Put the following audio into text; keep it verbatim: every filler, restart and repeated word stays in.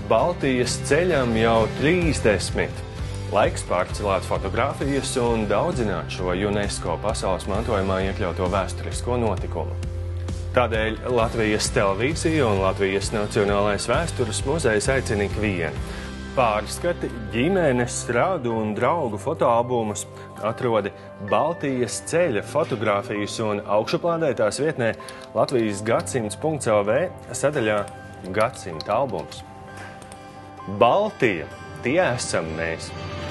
Baltijas ceļam jau trīsdesmit. Laiks pārcelāt fotogrāfijas un daudzināt šo UNESCO pasaules mantojumā iekļauto vēsturisko notikumu. Tādēļ Latvijas televīzija un Latvijas Nacionālais vēstures muzejs aicina ikvienu. Pārskati, ģimenes, radu un draugu fotoalbumus atrodi Baltijas ceļa fotogrāfijas un augšuplādētās vietnē Latvijas gadsimts punkts el vē sadaļā Gadsimta albums. Baltija, tie esam mēs!